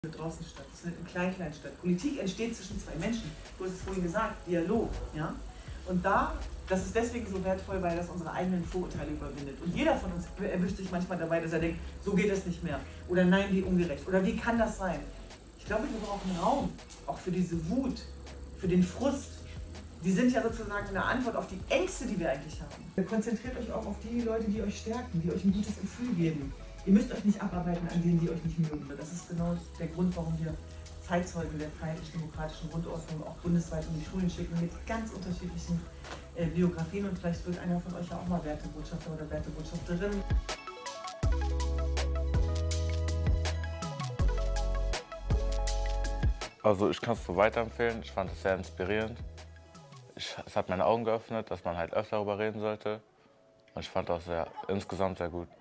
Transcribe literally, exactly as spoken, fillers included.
Draußen statt, das findet in Klein-Klein statt. Politik entsteht zwischen zwei Menschen. Du hast es vorhin gesagt, Dialog. Ja? Und da, das ist deswegen so wertvoll, weil das unsere eigenen Vorurteile überwindet. Und jeder von uns erwischt sich manchmal dabei, dass er denkt, so geht es nicht mehr. Oder nein, wie ungerecht. Oder wie kann das sein? Ich glaube, wir brauchen Raum, auch für diese Wut, für den Frust. Die sind ja sozusagen eine Antwort auf die Ängste, die wir eigentlich haben. Konzentriert euch auch auf die Leute, die euch stärken, die euch ein gutes Gefühl geben. Ihr müsst euch nicht abarbeiten an denen, die euch nicht mögen. Das ist genau der Grund, warum wir Zeitzeugen der freiheitlich-demokratischen Grundordnung auch bundesweit in die Schulen schicken mit ganz unterschiedlichen äh, Biografien. Und vielleicht wird einer von euch ja auch mal Wertebotschafter oder Wertebotschafterin. Also ich kann es so weiterempfehlen. Ich fand es sehr inspirierend. Ich, es hat meine Augen geöffnet, dass man halt öfter darüber reden sollte. Und ich fand das sehr, insgesamt sehr gut.